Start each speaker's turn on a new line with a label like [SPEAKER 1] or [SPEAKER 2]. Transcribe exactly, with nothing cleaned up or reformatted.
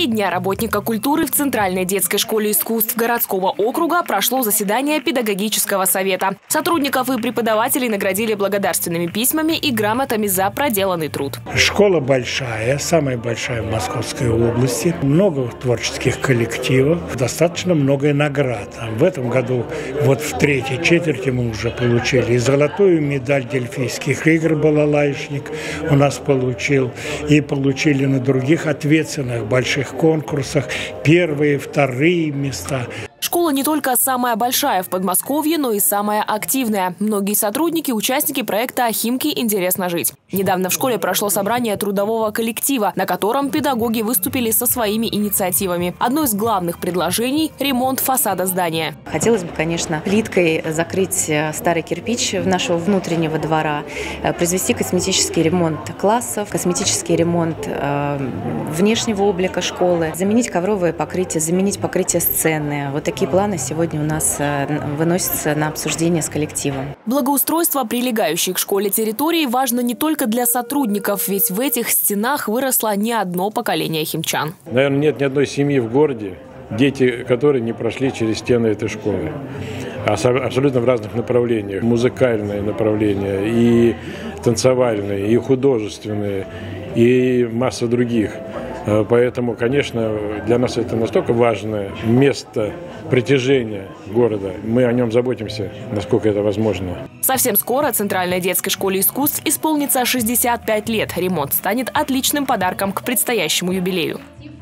[SPEAKER 1] преддверии Дня работника культуры в Центральной детской школе искусств городского округа прошло заседание педагогического совета. Сотрудников и преподавателей наградили благодарственными письмами и грамотами за проделанный труд.
[SPEAKER 2] Школа большая, самая большая в Московской области. Много творческих коллективов, достаточно много наград. В этом году, вот в третьей четверти мы уже получили и золотую медаль Дельфийских игр «Балалайшник» у нас получил, и получили на других ответственных больших конкурсах первые, вторые места.
[SPEAKER 1] Школа не только самая большая в Подмосковье, но и самая активная. Многие сотрудники – участники проекта «Химки. Интересно жить». Недавно в школе прошло собрание трудового коллектива, на котором педагоги выступили со своими инициативами. Одно из главных предложений – ремонт фасада здания.
[SPEAKER 3] Хотелось бы, конечно, плиткой закрыть старый кирпич нашего внутреннего двора, произвести косметический ремонт классов, косметический ремонт э, внешнего облика школы, заменить ковровое покрытие, заменить покрытие сцены. Вот такие планы сегодня у нас выносятся на обсуждение с коллективом.
[SPEAKER 1] Благоустройство прилегающей к школе территории важно не только для сотрудников, ведь в этих стенах выросло не одно поколение химчан.
[SPEAKER 4] Наверное, нет ни одной семьи в городе, дети которые не прошли через стены этой школы. Абсолютно в разных направлениях. Музыкальное направление, и танцевальное, и художественное, и масса других. Поэтому, конечно, для нас это настолько важное место притяжения города. Мы о нем заботимся, насколько это возможно.
[SPEAKER 1] Совсем скоро Центральной детской школе искусств исполнится шестьдесят пять лет. Ремонт станет отличным подарком к предстоящему юбилею.